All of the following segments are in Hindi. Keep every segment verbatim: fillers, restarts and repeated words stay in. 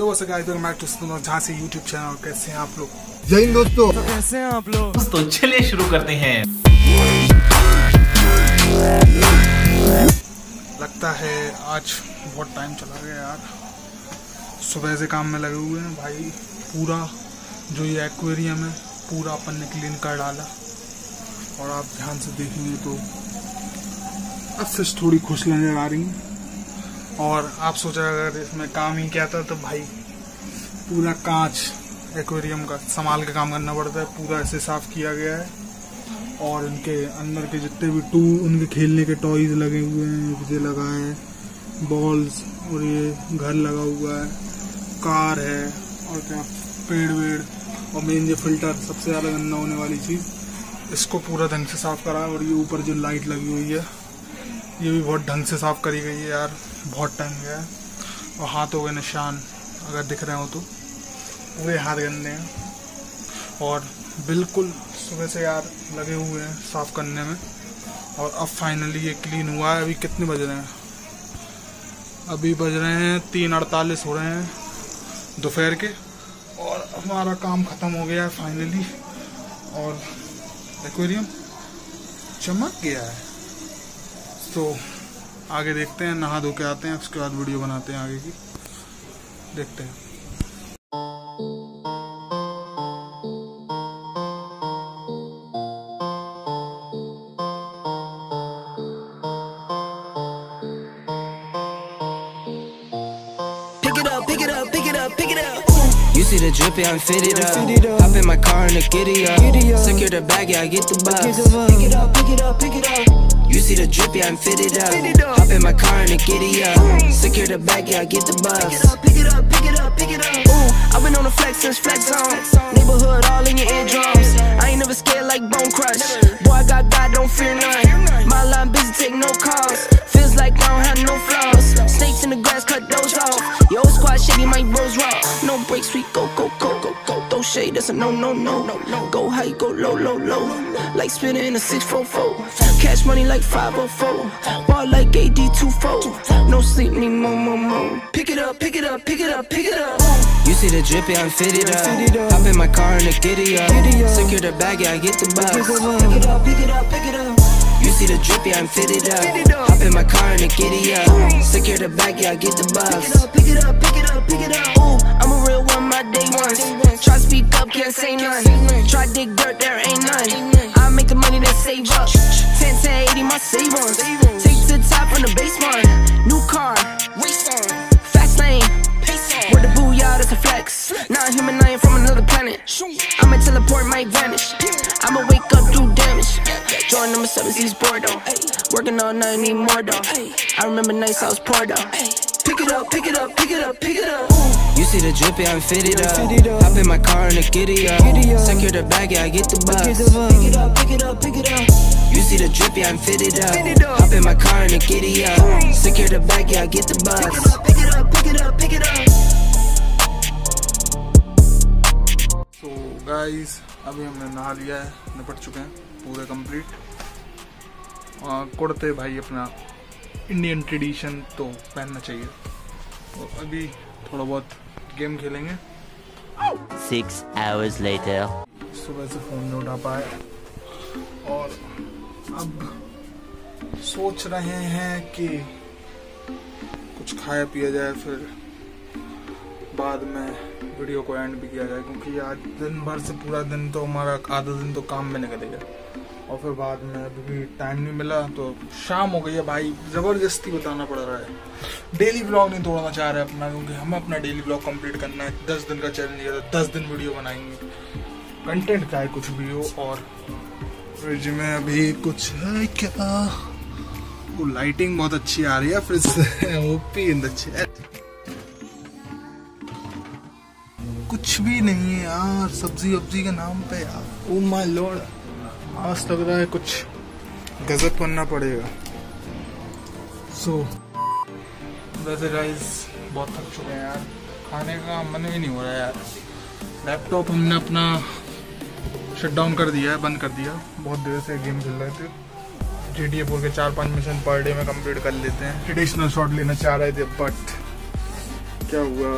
Hello sir guys, welcome back to Jhansi YouTube channel. कैसे हैं आप लोग? जय हिंद दोस्तों। तो कैसे हैं आप लोग? तो चलिए शुरू करते हैं। लगता है आज बहुत टाइम चला गया यार, सुबह से काम में लगे हुए हैं भाई। पूरा जो ये एक्वेरियम है पूरा अपन ने क्लीन कर डाला, और आप ध्यान से देखेंगे तो अब फिश थोड़ी खुश नजर आ रही हैं। और आप सोचा अगर इसमें काम ही क्या था, तो भाई पूरा कांच एक्वेरियम का संभाल के काम करना पड़ता है। पूरा ऐसे साफ किया गया है, और इनके अंदर के जितने भी टू उनके खेलने के टॉयज लगे हुए हैं, ये लगा है बॉल्स, और ये घर लगा हुआ है, कार है, और क्या पेड़ वेड़, और मेन ये फिल्टर सबसे ज़्यादा गंदा होने वाली चीज़, इसको पूरा ढंग से साफ करा है। और ये ऊपर जो लाइट लगी हुई है ये भी बहुत ढंग से साफ करी गई है यार, बहुत टाइम गया है। और हाथों के निशान अगर दिख रहे हो तो पूरे हाथ गंदे हैं, और बिल्कुल सुबह से यार लगे हुए हैं साफ करने में। और अब फाइनली ये क्लीन हुआ है। अभी कितने बज रहे हैं? अभी बज रहे हैं तीन अड़तालीस हो रहे हैं दोपहर के, और हमारा काम ख़त्म हो गया है फाइनली, और एक्वेरियम चमक गया है। तो आगे देखते हैं, नहा धो के आते हैं, उसके बाद वीडियो बनाते हैं आगे की, देखते हैं। You see the drip, yeah, I'm fitted up. Hop in my car and the giddy up. Secure the bag, yeah, I get the bus. Pick it up, pick it up, pick it up. You see the drip, yeah, I'm fitted up. Hop in my car and the giddy up. Secure the bag, yeah, I get the bus. Pick it up, pick it up, pick it up. Ooh, I've been on the flex since flex on. Neighborhood all in your eardrums. I ain't never scared like Bone Crush. Boy, I got God, don't fear none. My line busy, take no calls. Feels like I don't have no flaws. Snakes in the grass, cut those off. Yo, squad shady, my bros raw. No breaks, we go, go, go, go, go. Throw shade, that's a no, no, no, no, no. Go high, go low, low, low. Like spinning in a six four four. Cash money like five oh four. Ball like A D two four. No sleep, need more, more, more. Pick it up, pick it up, pick it up, pick it up. You see the drip, yeah, I'm fitted up. Hop in my car and the giddy up. Secure the bag, yeah, I get the bus. Pick it up, pick it up, pick it up. You see the drip, yeah, I'm fitted up. Hop in my car and the giddy up. Secure the bag, yeah, I get the bus. Pick it up, pick it up, pick it up. Ooh, I'm a real one, my day ones. Try to speak up, can't say none. Try to dig dirt, there ain't none. I make the money that save up. ten, ten, eighty, my save ones. Take to the top from the basement. New car, race on. Fast lane, pace on. Where the booyah, that's a flex. Not human, I ain't from another planet. I'ma teleport, might vanish. I'ma wake up, do damage. Join number seven, C's Bordeaux. Working all night, need more though. I remember nights I was poor though. Pick it up, pick it up, pick it up, pick it up. You see the drip, yeah, I'm fitted up. Hop in my car and the giddy up. Secure the bag, yeah, I get the bus. Pick it up, pick it up, pick it up. You see the drip, yeah, I'm fitted up. Hop in my car and the giddy up. Secure the bag, yeah, I get the bus. Pick it up, pick it up, pick it up. तो गाइस अभी हमने नहा लिया है, निपट चुके हैं पूरे कंप्लीट। कुर्ते भाई अपना इंडियन ट्रेडिशन तो पहनना चाहिए। तो अभी थोड़ा बहुत गेम खेलेंगे। Six hours later. सुबह से फोन नहीं उठा पाए, और अब सोच रहे हैं कि कुछ खाया पिया जाए, फिर बाद में वीडियो को एंड भी किया जाए, क्योंकि आज दिन भर से पूरा दिन तो हमारा आधा दिन तो काम में निकलेगा, और फिर बाद में अभी भी टाइम नहीं मिला। तो शाम हो गई है भाई, ज़बरदस्ती बताना पड़ रहा है। डेली ब्लॉग नहीं तोड़ना चाह रहे अपना, क्योंकि हमें अपना डेली ब्लॉग कंप्लीट करना है। दस दिन का चैलेंज है, तो दस दिन वीडियो बनाएंगे, कंटेंट चाहे कुछ भी हो। और फ्रिज में अभी कुछ है क्या? वो लाइटिंग बहुत अच्छी आ रही है फ्रिज से। OP in the chat. कुछ भी नहीं है यार, सब्जी वब्जी के नाम पे यार। ओ माय लॉर्ड, आज लग रहा है कुछ गजब करना पड़ेगा। सो so, वैसे गाइस बहुत थक चुके हैं यार, खाने का मन ही नहीं हो रहा है यार। लैपटॉप हमने अपना शट डाउन कर दिया है, बंद कर दिया। बहुत देर से गेम खेल रहे थे। जी टी ए फोर के चार पांच मिशन पर डे में कंप्लीट कर लेते हैं। ट्रेडिशनल शॉट लेना चाह रहे थे, बट क्या हुआ,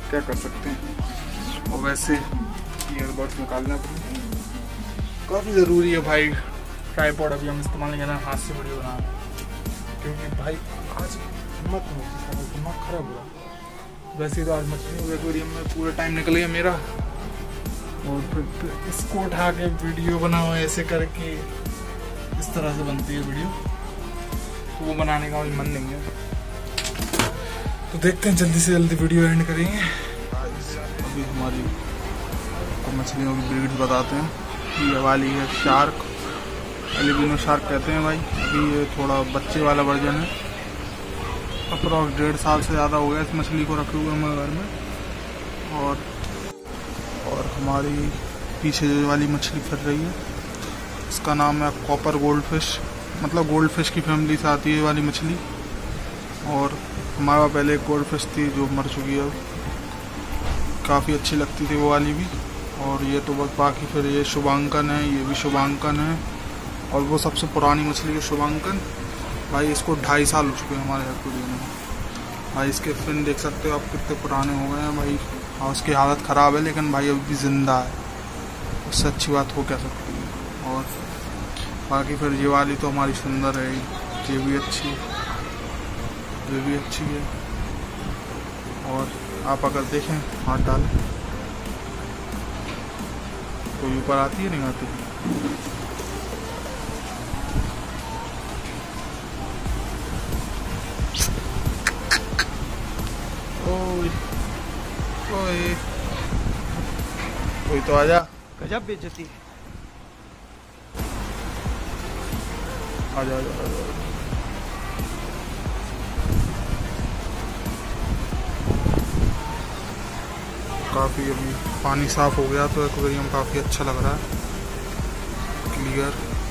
क्या कर सकते हैं। और वैसे ईयरबड्स निकालना काफ़ी ज़रूरी है भाई। ट्राइपॉड अभी हम इस्तेमाल नहीं कर रहे हैं, हाथ से वीडियो बना रहे हैं क्योंकि भाई आज हिम्मत नहीं होती, दिमाग खराब हुआ। वैसे तो आज मछली एक्वेरियम में पूरा टाइम निकल गया मेरा, और फिर इसको उठा के वीडियो बनाओ ऐसे करके, इस तरह से बनती है वीडियो, तो वो बनाने का मन नहीं है। तो देखते हैं जल्दी से जल्दी वीडियो एंड करेंगे। अभी हमारी तो मछलियों की ब्रीड बताते हैं। ये वाली है शार्क, एल्बिनो शार्क कहते हैं भाई। अभी ये थोड़ा बच्चे वाला वर्जन है, अप्रॉक्स डेढ़ साल से ज़्यादा हो गया इस मछली को रखे हुए हमारे घर में। और और हमारी पीछे जो वाली मछली फिर रही है इसका नाम है कॉपर गोल्ड फिश, मतलब गोल्ड फिश की फैमिली से आती है ये वाली मछली। और हमारे पास पहले एक गोल्ड फिश थी जो मर चुकी है, काफ़ी अच्छी लगती थी वो वाली भी। और ये तो बस बाकी फिर ये शुभांकन है, ये भी शुभांकन है, और वो सबसे पुरानी मछली है शुभांकन भाई। इसको ढाई साल हो चुके हैं हमारे एक्वेरियम में भाई। इसके फिन देख सकते हो आप कितने पुराने हो गए हैं भाई, और उसकी हालत ख़राब है लेकिन भाई अभी भी ज़िंदा है, उससे अच्छी बात हो क्या सकती है। और बाकी फिर ये वाली तो हमारी सुंदर है, ये भी अच्छी ये भी अच्छी है। और आप अगर देखें हाथ डालें तो ऊपर आती है, नहीं आती। ओए ओए कोई तो आजा, गजब बेइज्जती है। आजा आजा आजा। काफ़ी अभी पानी साफ हो गया तो एक्वेरियम काफ़ी अच्छा लग रहा है, क्लियर।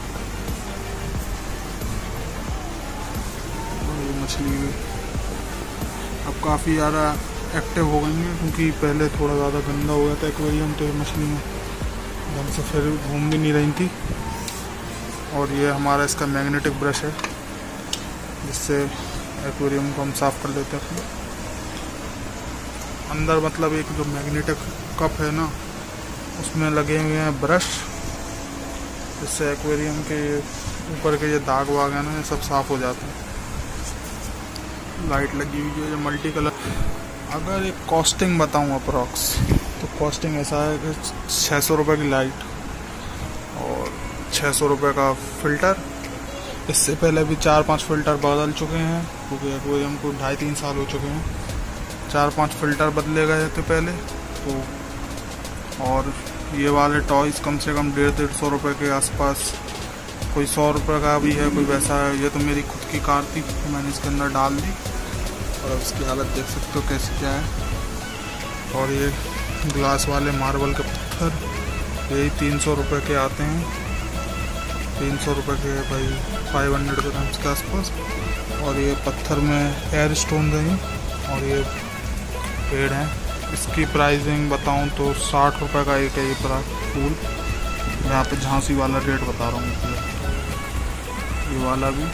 ये मछली भी अब काफ़ी ज़्यादा एक्टिव हो गई है क्योंकि पहले थोड़ा ज़्यादा गंदा हो गया था एक्वेरियम, तो ये मछली में ढंग से फिर घूम भी नहीं रही थी। और ये हमारा इसका मैग्नेटिक ब्रश है जिससे एक्वेरियम को हम साफ़ कर लेते हैं। अंदर मतलब एक जो मैग्नेटिक कप है ना उसमें लगे हुए हैं ब्रश, जिससे एक्वेरियम के ऊपर के ये दाग वाग है ना ये सब साफ़ हो जाते हैं। लाइट लगी हुई है जो मल्टी कलर। अगर एक कॉस्टिंग बताऊं अप्रॉक्स तो कॉस्टिंग ऐसा है कि छः सौ रुपये की लाइट और छः सौ रुपये का फ़िल्टर। इससे पहले भी चार पांच फ़िल्टर बदल चुके हैं क्योंकि एक्वेरियम को ढाई तीन साल हो चुके हैं, चार पांच फ़िल्टर बदले गए थे पहले तो। और ये वाले टॉयज़ कम से कम डेढ़ डेढ़ सौ रुपये के आसपास, कोई सौ रुपये का भी है, कोई वैसा है। ये तो मेरी खुद की कार थी तो मैंने इसके अंदर डाल दी और अब इसकी हालत देख सकते हो कैसी क्या है। और ये ग्लास वाले मार्बल के पत्थर यही तीन सौ रुपये के आते हैं, तीन सौ रुपये के भाई, फाइव हंड्रेड ग्राम्स के आसपास। और ये पत्थर में एयर स्टोन हैं और ये पेड़ हैं। इसकी प्राइसिंग बताऊं तो साठ रुपये का एक है ये पूरा फूल। यहाँ पे झांसी वाला रेट बता रहा हूँ, ये वाला भी।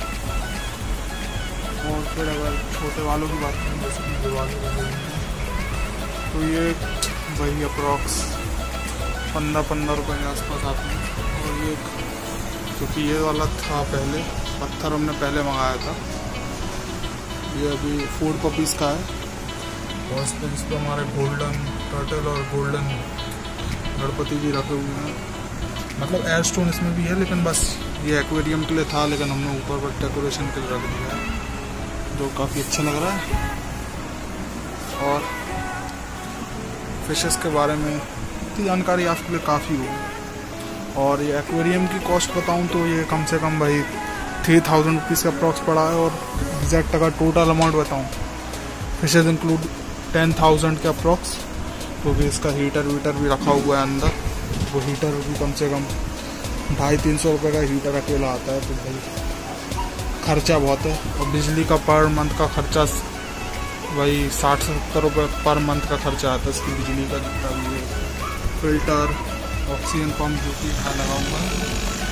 और फिर अगर छोटे वालों की बात करें जैसे कि ये वाले तो ये वही अप्रॉक्स पंद्रह पंद्रह रुपये के आसपास आते हैं। और ये क्योंकि ये वाला था पहले, पत्थर हमने पहले मंगाया था, ये अभी फूड पपीज़ का है। और इस पर इस पर हमारे गोल्डन टर्टल और गोल्डन गणपति भी रखे हुए हैं, मतलब एयर स्टोन इसमें भी है, लेकिन बस ये एक्वेरियम के लिए था, लेकिन हमने ऊपर पर डेकोरेशन के लिए रख दिया है जो काफ़ी अच्छा लग रहा है। और फिशेस के बारे में इतनी जानकारी आपके लिए काफ़ी होगी। और ये एक्वेरियम की कॉस्ट बताऊं तो ये कम से कम भाई थ्री थाउजेंड रुपीज़ का अप्रॉक्स पड़ा है। और एग्जैक्ट अगर टोटल अमाउंट बताऊं, फिशेज इंक्लूड टेन थाउजेंड के अप्रॉक्स, क्योंकि इसका हीटर वीटर भी रखा हुआ है अंदर। वो हीटर भी कम से कम ढाई तीन सौ रुपये का हीटर अकेला आता है, तो भाई खर्चा बहुत है। और बिजली का पर मंथ का खर्चा वही साठ से सत्तर रुपये पर मंथ का खर्चा आता है इसकी बिजली का, जितना भी है। फिल्टर, ऑक्सीजन पंप जो कि यहाँ लगा हुआ है,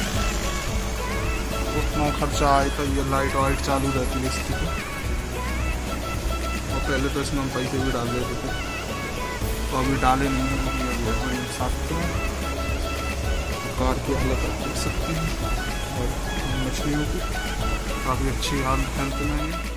उतना खर्चा आए तो ये लाइट वाइट चालू रहती है इसकी। और पहले तो इसमें हम पैसे भी डाल देते थे। तो अभी डाले नहीं हैं, अभी अभी अभी साफ करें। कार की हालत आप देख सकते हैं और मछलियों की काफ़ी अच्छी हालत हेल्थ में है।